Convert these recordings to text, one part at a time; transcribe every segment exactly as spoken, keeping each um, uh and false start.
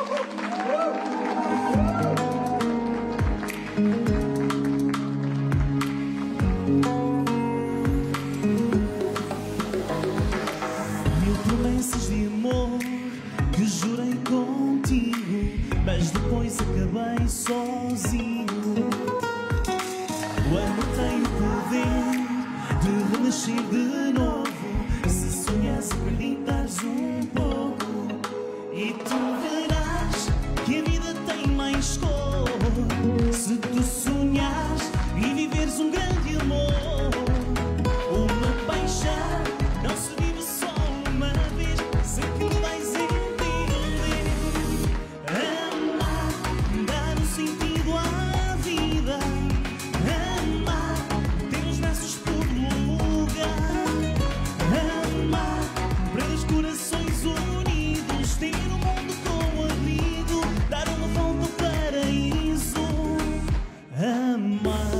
Mil promessas de amor que jurei contigo, mas depois acabei sozinho. O amor tem o poder de renascer de novo, se sonhas, acreditares um pouco, e tu verás que a vida tem mais cor. Se tu sonhares e viveres um grande amor, uma paixão não se vive só uma vez, sei que me vais entender. Amar, dar um sentido à vida. Amar, ter os braços por lugar. Amar, para os corações unidos, ter o mundo como abrigo, dar uma volta ao paraíso. Amar,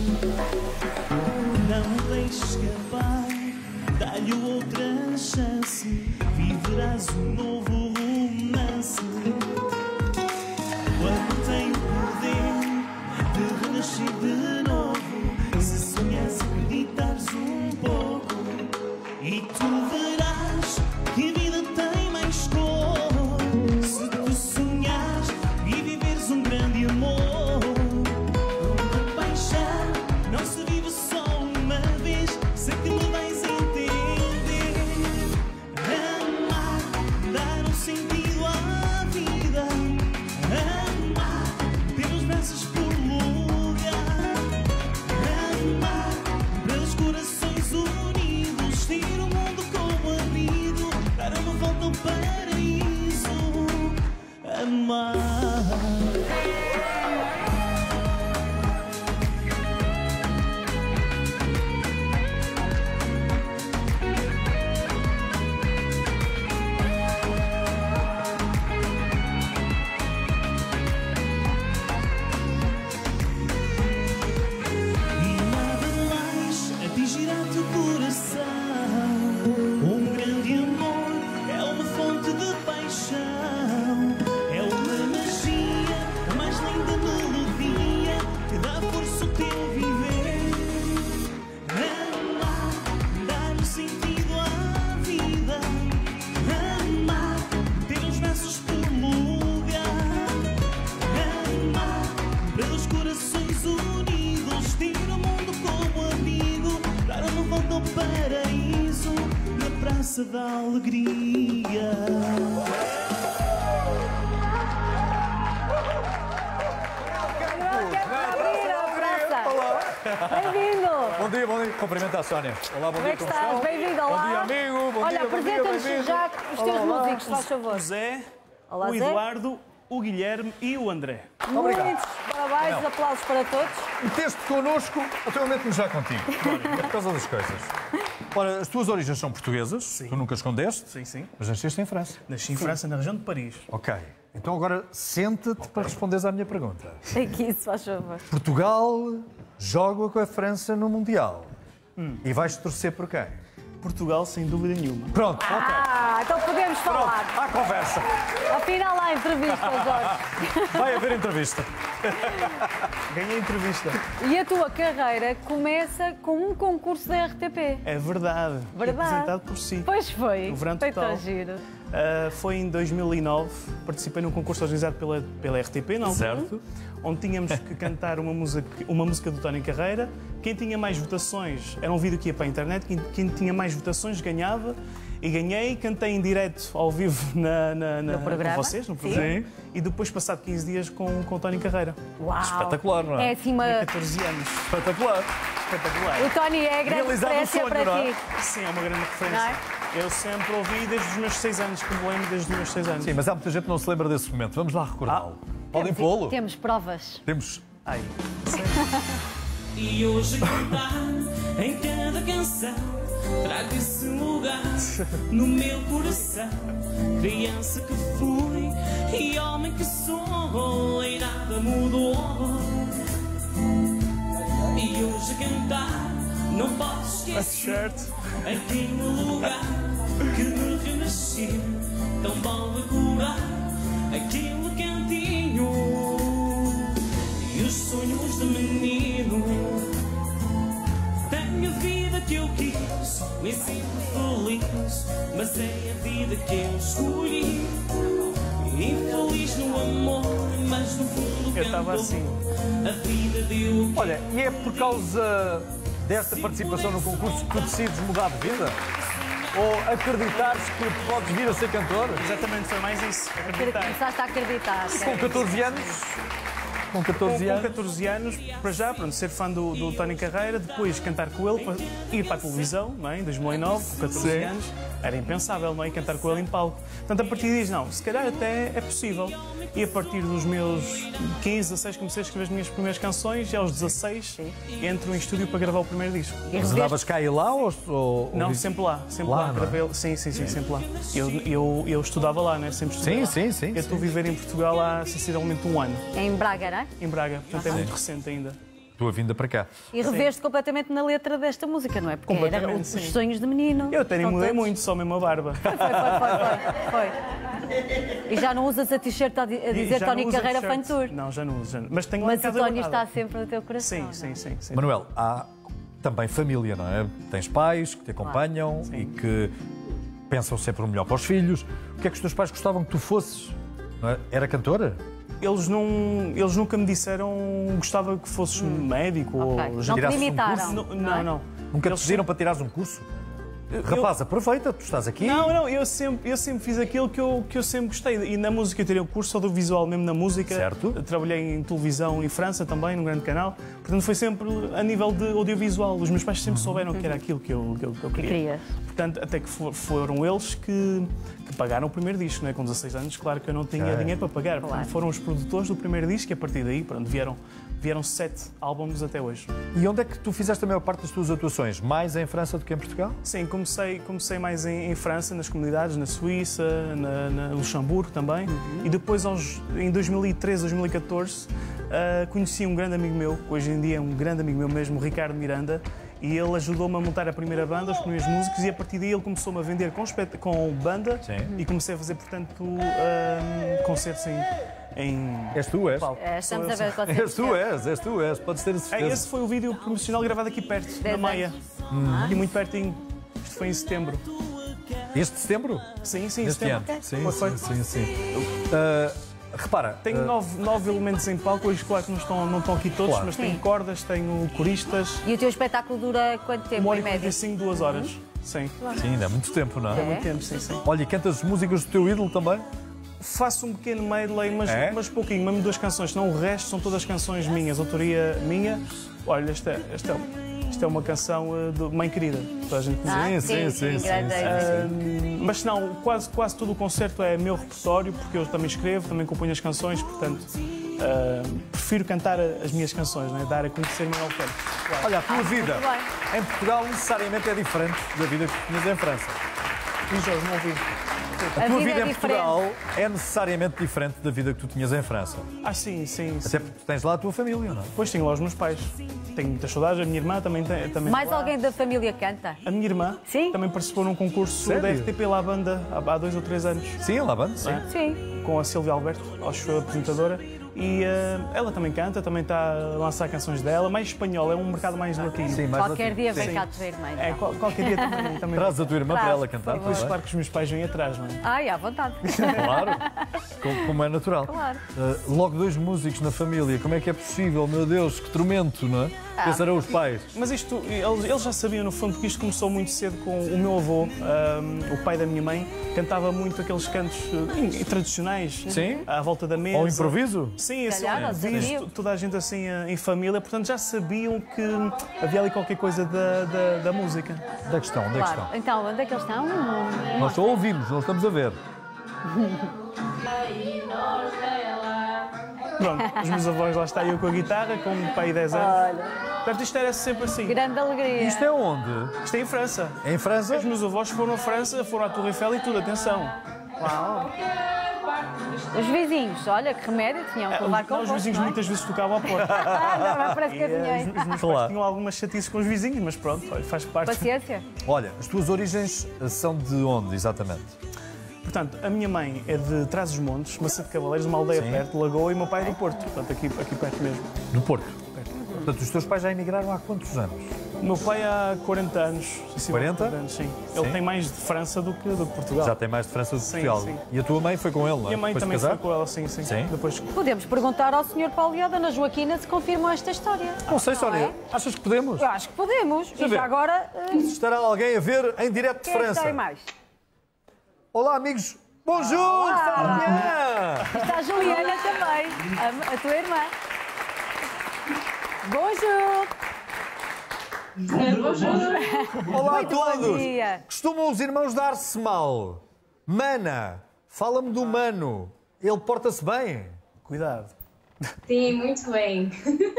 não deixes escapar, dá-lhe outra chance, viverás um novo romance. O amor tem o poder de renascer de novo, se sonhas, acreditares um pouco, e tu verás que a vida tem mais cor. Se tu sonhares e viveres um grande amor, uma paixão não se vive só uma vez, sei que me vais entender. Amar, dar um sentido à vida. Amar, ter os braços por lugar. Amar, para os corações unidos, ter o mundo como abrigo, dar uma volta ao paraíso. Amar. E nada mais atingirá teu coração. Um grande amor é uma fonte de paixão, é uma magia, a mais linda melodia que dá força ao teu viver. Amar, dar um sentido à vida. Amar, ter os braços por lugar. Amar, para os corações unidos, ter o mundo como amigo, dar uma volta ao paraíso, na Praça da Alegria. Bem-vindo! Bom dia, bom dia. Cumprimento a Sónia. Olá, bom Como é dia, que como estás? estão? Bem-vindo, olá. Bom dia, amigo. Bom Olha, dia, bom dia, apresenta-nos bem-vindo. já os teus Olá, olá. músicos, faz favor. O Zé, Olá, o Zé. Eduardo, o Guilherme e o André. Obrigado. Muitos parabéns, Não. aplausos para todos. Meteste connosco, até meto-me já contigo. É por causa das coisas. Ora, as tuas origens são portuguesas, Sim. tu nunca escondeste, Sim, sim. mas nasceste em França. Nasci em França, na região de Paris. Ok. Então agora senta-te para responderes à minha pergunta. Aqui, isso, faz favor. Portugal joga com a França no Mundial. E vais torcer por quem? Portugal, sem dúvida nenhuma. Pronto, ok. Ah, então podemos falar. Há conversa. Afinal, há entrevista, Jorge. Vai haver entrevista. Ganhei a entrevista. E a tua carreira começa com um concurso da R T P. É verdade. Verdade. Apresentado por si. Pois foi. O Verão Foi Total. tão giro. Uh, foi em dois mil e nove, participei num concurso organizado pela, pela R T P, na altura, Certo. onde tínhamos que cantar uma música, uma música do Tony Carreira. Quem tinha mais votações, era um vídeo que ia para a internet, quem, quem tinha mais votações ganhava. E ganhei, cantei em direto, ao vivo, na, na, na, No programa? com vocês, no Sim. programa. E depois, passado quinze dias, com, com o Tony Carreira. Uau. Espetacular, não é? É assim uma... Tinha catorze anos. Espetacular. Espetacular. O Tony é a grande Realizava o referência sonho, para não é? ti. Sim, é uma grande referência. Não é? Eu sempre ouvi desde os meus seis anos, que me lembro desde os meus seis anos. Sim, mas há muita gente que não se lembra desse momento. Vamos lá recordá-lo. Podem pô-lo? Temos provas. Temos. Ai, E hoje cantar em cada canção, trago esse lugar no meu coração. Criança que fui e homem que sou, e nada mudou. E hoje cantar não posso esquecer aquele lugar que me renasceu. Tão bom recordar aquele mas é a vida que eu escolhi. Infeliz no amor, mas no fundo Eu estava assim. a vida deu. Olha, e é por causa desta participação no concurso que tu decides mudar de vida? Ou acreditares que podes vir a ser cantor? Exatamente, foi mais isso. Acreditar. Começaste a acreditar. Com catorze anos? Com Com, catorze com anos? catorze anos, para já, pronto, ser fã do, do Tony Carreira, depois cantar com ele, para ir para a televisão, não é? Em dois mil e nove, com catorze Sim. anos, era impensável, não é? Cantar com ele em palco. Portanto, a partir disso, não, se calhar até é possível. E a partir dos meus quinze, dezasseis, comecei a escrever as minhas primeiras canções, e aos dezasseis entro em estúdio para gravar o primeiro disco. E Mas andavas cá e lá ou... ou Não, ou- sempre lá, sempre Lá, lá. não é? Gravei, sim, sim, sim, sempre lá. Eu, eu, eu estudava lá, né? Sempre estudei Sim, lá. sim, sim, Eu estou a sim. viver em Portugal há sensivelmente um ano, Em Braga, não é? em Braga, portanto é muito recente ainda. Tua vinda para cá. E reveste completamente na letra desta música, não é? Porque era Completamente, os sim. sonhos de menino. Eu até nem Estão mudei todos- muito, só mesmo a barba. Foi, foi, foi, foi, foi. E já não usas a t-shirt a di- a dizer Já não Tony uso a Carreira Fan t-shirt. Tour. Não, já não uso. Já não. Mas tenho lá em Mas o casa Tony guardada. está sempre no teu coração. Sim, não é? sim, sim, sim. Manuel, há também família, não é? Tens pais que te acompanham e que pensam sempre o melhor para os filhos. O que é que os teus pais gostavam que tu fosses? Não é? Era cantora? Eles, não, eles nunca me disseram que gostava que fosses médico Ok. ou Não te tirasse um limitaram. curso? Não, não é? não, não. Nunca te Eles pediram para tirares um curso? eu- Rapaz, aproveita, tu estás aqui. Não, não, eu sempre, eu sempre fiz aquilo que eu, que eu sempre gostei. E na música eu tirei o curso audiovisual mesmo na música. Certo. Eu trabalhei em televisão em França também, num grande canal. Portanto, foi sempre a nível de audiovisual. Os meus pais sempre souberam que era aquilo que eu, que eu, que eu queria. querias. Portanto, até que for- foram eles que, que pagaram o primeiro disco. Né? Com dezasseis anos, claro que eu não tinha Ok. dinheiro para pagar. Claro. Portanto, foram os produtores do primeiro disco e a partir daí pronto, vieram, vieram sete álbuns até hoje. E onde é que tu fizeste a maior parte das tuas atuações? Mais em França do que em Portugal? Sim, comecei, comecei mais em, em França, nas comunidades, na Suíça, na, na Luxemburgo também. E depois, aos, em dois mil e treze, dois mil e catorze, ah, conheci um grande amigo meu, que hoje em dia é um grande amigo meu mesmo, o Ricardo Miranda, e ele ajudou-me a montar a primeira banda, os primeiros músicos, e a partir daí ele começou-me a vender com, espet- com banda. Sim. E comecei a fazer, portanto, ah, concertos em, em És tu, és? palco. É, estamos Sou a eu, ver sou- com És tu, és, és tu, és. Podes ter a É, certeza. esse foi o vídeo promocional gravado aqui perto, na Dez Maia. anos. Aqui muito pertinho. Isto foi em setembro. Este setembro? Sim, sim, Este ano? setembro. Sim, Foi sim, feito. sim, sim. Ah, repara, Tenho ah, nove, nove elementos em palco, hoje claro que não estão, não estão aqui todos, Claro. mas tenho Sim. cordas, tenho coristas, E o teu espetáculo dura quanto tempo, uma hora em e quarenta média? e cinco, duas horas. Sim, sim, ainda é muito tempo, não é? É. muito tempo, sim, sim. Olha, e cantas músicas do teu ídolo também? Faço um pequeno medley, mas, É? mas pouquinho, mesmo duas canções, senão o resto são todas canções minhas, autoria minha. Olha, esta, esta, esta é uma canção eh, de Mãe Querida, toda a gente conhece. Ah, sim, sim, sim, grande sim, êxito. Hum, mas não, quase, quase todo o concerto é meu repertório, porque eu também escrevo, também componho as canções, portanto, hum, prefiro cantar as minhas canções, né? Dar a conhecer Manuel Félix. Claro. Olha, a tua vida muito bem. em Portugal necessariamente é diferente da vida que tu tinhas em França. E Jorge, não ouvi. A, A tua vida vida é em diferente. Portugal é necessariamente diferente da vida que tu tinhas em França. Ah, sim, sim. sim. Até porque tu tens lá a tua família, não é? Depois tenho lá os meus pais. Tenho muitas saudades, a minha irmã também tem. Também Mais está lá. alguém da família canta? A minha irmã Sim? também participou num concurso Sério? da R T P lá banda há há dois ou três anos, Sim, lá banda, sim. É. Sim. com a Silvia Alberto, acho que foi a apresentadora. E eh, ela também canta, também está a lançar canções dela, mais espanhol, é um mercado mais latino. Sim, mais Qualquer latino. dia vem Sim. cá te ver, mãe. É, qual- qualquer dia também. também. Traz a tua irmã Traz, para ela por cantar. favor. Depois, tá bem? claro que os meus pais vêm atrás, não é? Ai, à vontade. Claro, como, como é natural. Claro. Uh, logo dois músicos na família, como é que é possível? Meu Deus, que tormento, não é? Ah. Pensarão os pais. Mas isto, eles, eles já sabiam no fundo que isto começou muito cedo com o meu avô, ahm, o pai da minha mãe, cantava muito aqueles cantos eh, tradicionais Sim. à volta da mesa. Ao improviso? Sim, esse calhar, é ao visto, desafio. toda a gente assim eh, em família, portanto já sabiam que havia ali qualquer coisa da, da, da música. Onde é que estão? Onde é que Claro. estão? Então, onde é que eles estão? Nós só ouvimos, não estamos a ver. Pronto, os meus avós lá está, eu com a guitarra, com o pai de dez anos. Olha, Portanto, isto era sempre assim. grande alegria. Isto é onde? Isto é em França. Em França? Os meus avós foram à França, foram à Torre Eiffel e tudo, atenção. Uau. Os vizinhos, olha que remédio, tinham que levar Os, com não, os vizinhos muitas vezes tocavam à porta. Ah, não, parece que E, eh, os, adivinhei. os meus Claro. pais tinham algumas chatices com os vizinhos, mas pronto, olha, faz parte. Paciência. Olha, as tuas origens são de onde, exatamente? Portanto, a minha mãe é de Trás-os-Montes, Maçã de Cavaleiros, uma aldeia Sim. perto de Lagoa, e o meu pai é do Porto, portanto, aqui, aqui perto mesmo. Do Porto. Portanto, os teus pais já emigraram há quantos anos? O meu pai há quarenta anos. quarenta? anos, sim. Ele Sim. tem mais de França do que, do que Portugal. Já tem mais de França do que Sim, Portugal. sim. E a tua mãe foi com ele, não é? E a mãe Depois de também casar? foi com ela, sim, sim. Sim. Depois... Podemos perguntar ao senhor Paulo e à dona Joaquina se confirmam esta história. Não sei, Sónia. é? Achas que podemos? Eu acho que podemos. eu E ver. já agora, eh, Estará alguém a ver em direto de quem é que França? tem mais? Olá, amigos. Bonjour, Fabien! Está a Juliana também, a, a tua irmã. Bonjour! Olá Muito a todos! bom dia. Costumam os irmãos dar-se mal. Mana, fala-me do Mano. Ele porta-se bem? Cuidado. Sim, muito bem.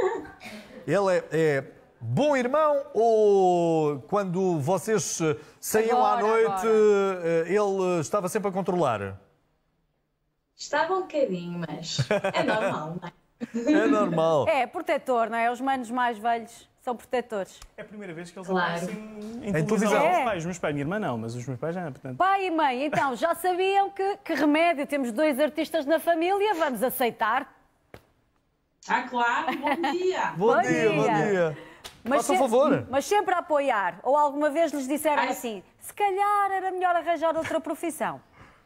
Ele é, é bom irmão ou quando vocês eh, saíam à Agora, noite agora. eh, ele estava sempre a controlar? Estava um bocadinho, mas é normal, não é? É normal. É, protetor, não é? Os manos mais velhos são protetores. É a primeira vez que eles Claro. aparecem em, Em televisão. televisão. É. Os pais, os meus pais, minha irmã não, mas os meus pais já, portanto... Pai e mãe, então, já sabiam que, que remédio? Temos dois artistas na família, vamos aceitar. Ah, claro, bom dia. Bom, Bom dia, bom dia. dia. Mas Faça um se- favor. Mas sempre a apoiar. Ou alguma vez lhes disseram Ai. assim, se calhar era melhor arranjar outra profissão.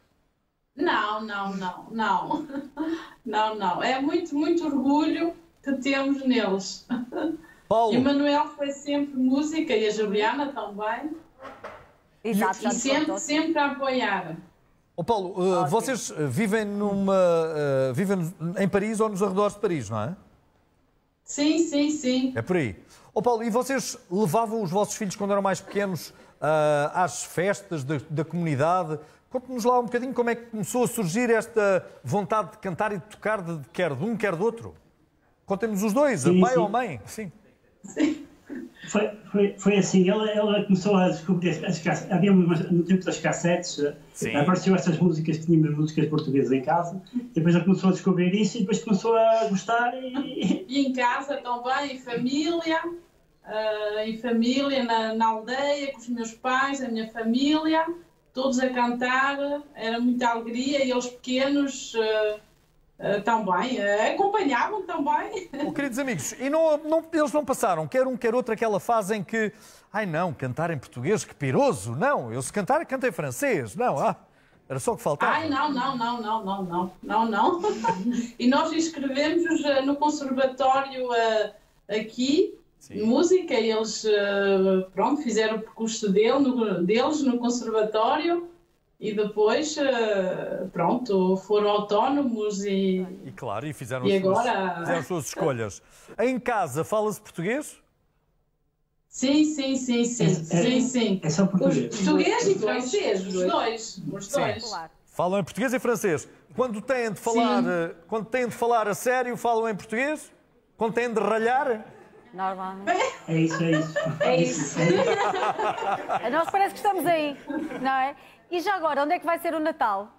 Não, não, não, não. Não, não. É muito, muito orgulho que temos neles. Paulo, E o Manuel foi sempre música e a Juliana também. Exato, já E nos sempre, contou. sempre a apoiar. oh, Paulo eh, vocês eh, vivem numa eh, vivem em Paris ou nos arredores de Paris, não é? Sim, sim, sim. É por aí. Oh, Paulo, e vocês levavam os vossos filhos quando eram mais pequenos ah, às festas da, da comunidade? Conte-nos lá um bocadinho como é que começou a surgir esta vontade de cantar e de tocar, de, quer de um, quer do outro. Contem-nos os dois, Sim, a pai sim. ou a mãe. Sim. Foi, foi, foi assim, ela, ela começou a descobrir as cassetes, havia umas, no tempo das cassetes, Sim. apareceu estas músicas, tínhamos músicas portuguesas em casa, depois ela começou a descobrir isso e depois começou a gostar e... E em casa também, em família. ah, em família, na, na aldeia, com os meus pais, a minha família. Todos a cantar. Era muita alegria. E eles pequenos... ah, Uh, também, uh, acompanhavam também. Oh, queridos amigos, e não, não- eles não passaram, quer um, quer outro, aquela fase em que, ai não, cantar em português, que piroso, não, eu se cantar, canto em francês, não, ah, era só o que faltava. Ai, não, não, não, não, não, não, não, não. E nós inscrevemos-nos uh, no conservatório uh, aqui, de música, e eles, uh, pronto, fizeram o percurso dele, no, deles no conservatório. E depois, uh, pronto, foram autónomos e... E claro, e fizeram, E as, suas, agora? fizeram as suas escolhas. Em casa, fala-se português? Sim, sim, sim, sim, É- sim, sim. é só português. Os português e francês, os dois, os dois. Claro. Falam em português e francês. Quando têm de falar, eh, quando têm de falar a sério, falam em português? Quando têm de ralhar? Normalmente. É isso, é isso. É isso. É isso. A nós parece que estamos aí, não é? E já agora, onde é que vai ser o Natal?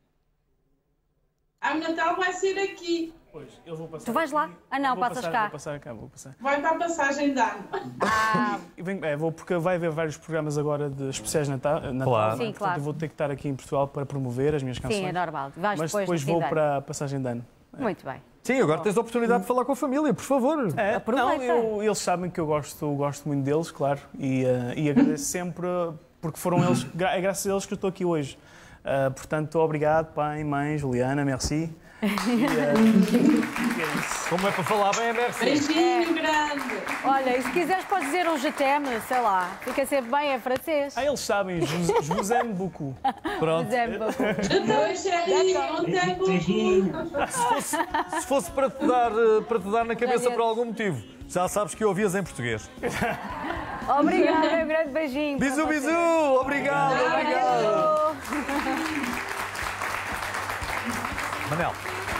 Ah, o Natal vai ser aqui. Pois, eu vou passar Tu vais lá? aqui. Ah, não, Vou passas passar, cá. Vou passar cá, vou passar. Vai para a passagem de ano. Eu venho- é, vou porque vai haver vários programas agora de especiais de Natal. Natal Claro. não é? Sim, Portanto, claro. eu vou ter que estar aqui em Portugal para promover as minhas canções. Sim, é normal. Vais Mas depois, depois no fim vou de ano. para a passagem de ano. Muito bem. Sim, agora tens a oportunidade de falar com a família, por favor. É, Aproveita. não, eu- eles sabem que eu gosto, gosto muito deles, claro, e, eh, e agradeço sempre, porque foram eles, gra- é graças a eles que eu estou aqui hoje. Ah, portanto, obrigado, pai, mãe, Juliana, merci. E, eh, é isso. Como é para falar bem, é merci. Beijinho grande. Olha, e se quiseres podes dizer um je t'aime, sei lá. Fica sempre bem, é francês. Ah, eles sabem, je, je vous aime beaucoup. Pronto. Dizem-me beaucoup. Je te chérie, on t'aime beaucoup. Beijinho. Se fosse para te dar, eh, para te dar na cabeça Adeus. por algum motivo, já sabes que ouvias em português. Obrigada, um grande beijinho. para Bisu, vocês. bisu! Obrigado, obrigado. Manel,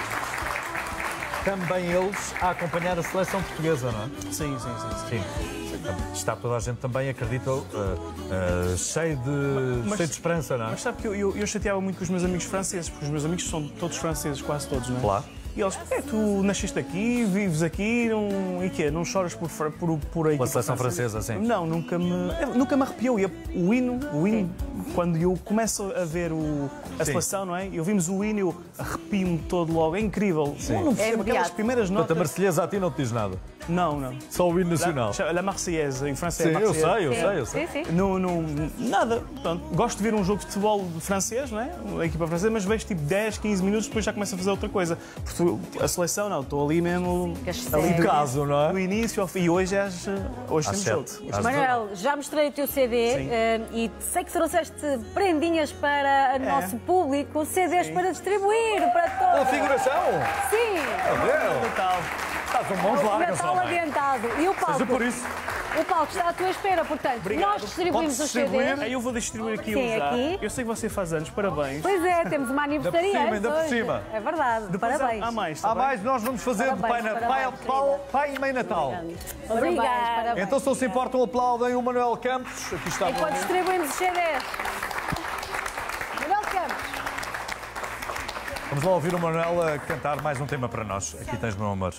também eles a acompanhar a seleção portuguesa, não é? Sim, sim, sim. sim. Sim. Está toda a gente também, acredita, uh, uh, cheio, de, Mas- cheio de esperança, não é? Mas sabe que eu, eu, eu chateava muito com os meus amigos franceses, porque os meus amigos são todos franceses, quase todos, não é? Claro. E eles, é, tu nasceste aqui, vives aqui, não, e quê? Não choras por, fra- por, por a equipa seleção francesa, sim. Não, nunca me, eu- nunca me arrepiou. E a- o hino, o hino quando eu começo a ver o, a Sim. seleção, não é? Eu vimos o hino, eu arrepio-me todo logo, é incrível. Eu não percebo aquelas imediato. primeiras Portanto, a notas. Marselhesa a ti não te diz nada. Não, não. Só o hino nacional. La, la Marseillaise, em francês. Sim, é eu Marseillaise. sei, eu sei, eu sei. Sim, sim. Não, não, nada. Pronto, gosto de ver um jogo de futebol francês, não é? A equipa francesa, mas vejo tipo dez, quinze minutos, depois já começo a fazer outra coisa. Porque a seleção, não, estou ali mesmo. Ficas Ali sério. do Caso, não é? Do início ao fim. E hoje, é às, hoje Às temos sete. jogo. Às Manuel, já mostrei o teu C D Sim. eh, e sei que trouxeste prendinhas para o nosso público, C Ds Sim. para distribuir para todos. Uma figuração! Sim! Meu, Natal. estás com mãos largas, Natal homem. adiantado. E o palco? Seja por isso. O palco está à tua espera, portanto, Obrigado. nós distribuímos Podes os C Ds. distribuir? Aí eu vou distribuir aqui Sim, um já. aqui. Eu sei que você faz anos, parabéns. Pois é, temos uma aniversariante cima, ainda por hoje. cima. É verdade, Depois parabéns. Há mais, tá Há bem? mais, nós vamos fazer de pai, Parabéns, na, pai, parabéns, pai, querida. pai e meio Natal. Obrigada. Parabéns. Então, se não se importam, aplaudem o Manuel Campos. Aqui está. Enquanto distribuímos os C Ds. Manuel Campos. Vamos lá ouvir o Manuel a cantar mais um tema para nós. Aqui tens, meu amor.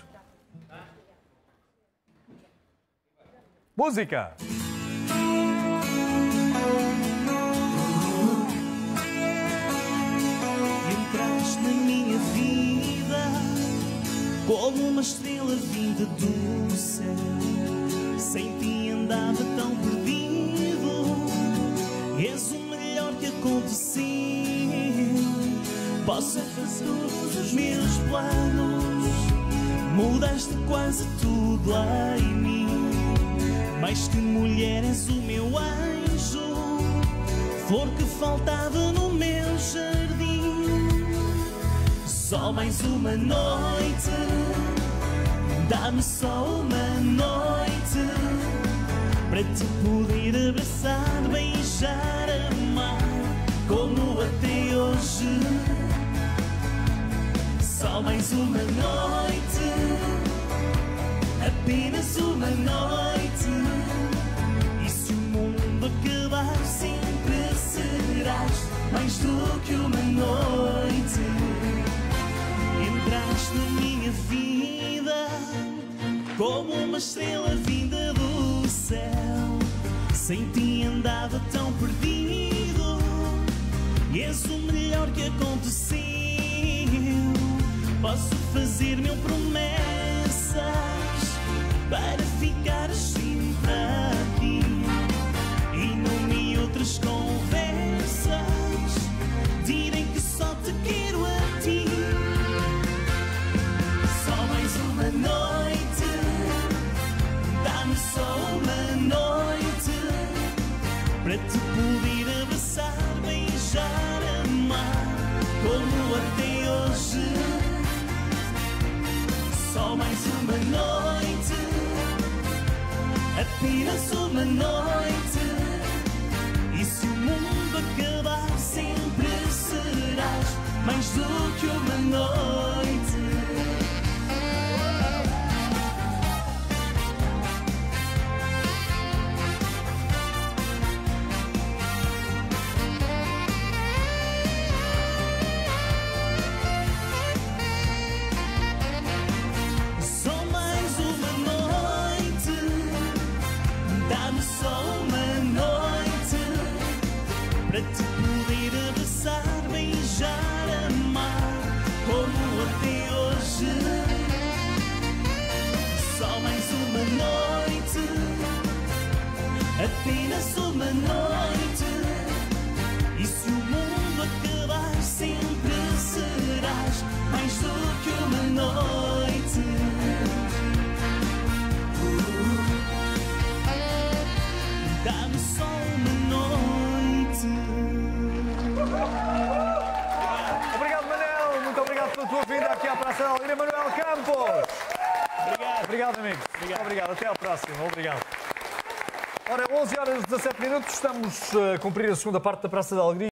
Música! Entraste na minha vida como uma estrela vinda do céu. Sem ti andava tão perdido. És o melhor que aconteceu. Posso fazer todos os meus planos. Mudaste quase tudo em mim. Mais que mulher és o meu anjo, flor que faltava no meu jardim. Só mais uma noite, dá-me só uma noite, para te poder abraçar, beijar, amar, como até hoje. Só mais uma noite, apenas uma noite. E se o mundo acabar, sempre serás mais do que uma noite. Entraste na minha vida como uma estrela vinda do céu. Sem ti andava tão perdido. E és o melhor que aconteceu. Posso fazer mil promessas para ficar sempre aqui. E numa e outras conversas direm que só te quero a ti. Só mais uma noite, dá-me só uma noite, para te poder abraçar, beijar, amar, como até hoje. Só mais uma noite, apenas uma noite. E se o mundo acabar, sempre serás mais do que uma noite. Só mais uma noite, dá-me só uma noite, para te poder abraçar, beijar, amar, como até hoje. Só mais uma noite, apenas uma noite. E se o mundo acabar, sempre serás mais do que uma noite. Dá-me só uma noite. Obrigado, Manel. Muito obrigado pela tua vinda aqui à Praça da Alegria. Manuel Campos. Obrigado. Obrigado, amigo. Obrigado. Obrigado. Até à próxima. Obrigado. Ora, onze horas e dezassete minutos. Estamos a cumprir a segunda parte da Praça da Alegria.